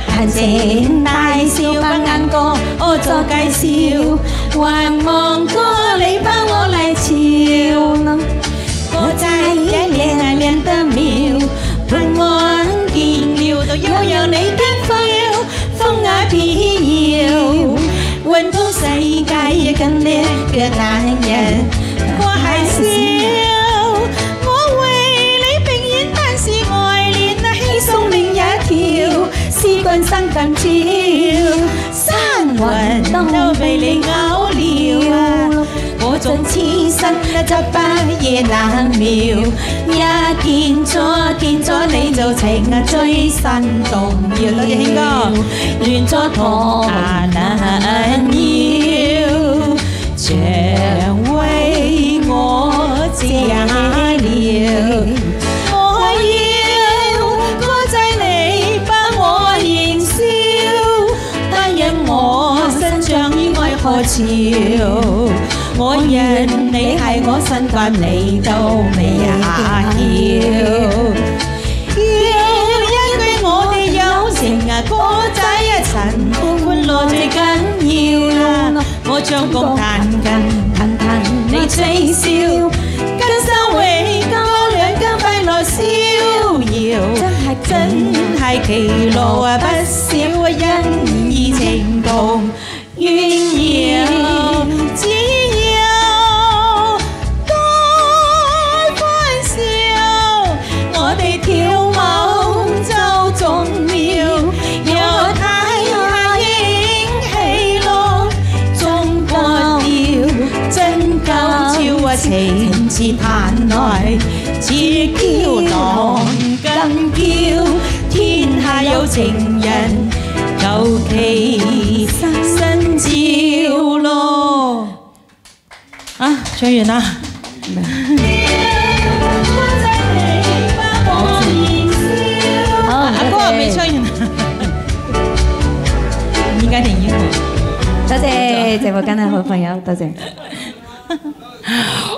談情大笑把眼角做介紹，還望過你幫我來瞧。我在也練得妙，盼望見了都要讓你的風雅飄搖，運到世界更叻嘅男人，我還笑。我為你並演，但是愛戀輕鬆另一條，絲巾生更照，山雲都被你咬了。嗰種痴身就不夜難描，一見咗你就情最生動搖。多謝興哥，亂咗拖難要，長為我嫁了。我要歌仔你幫我燃燒，但因我身上意外何潮。我認你係我身份，你都未下曉。要一句我哋友情歌仔陳歡樂最緊要啦。我將歌彈你吹簫，跟手永歌兩間快樂逍遙。真係歧路不少恩義情同怨謠。情似彈來似嬌郎更嬌，天下有情人求其新照咯。啊，唱完啦。好，阿哥未唱完。而家停演喎。多謝直播間嘅好朋友，多謝。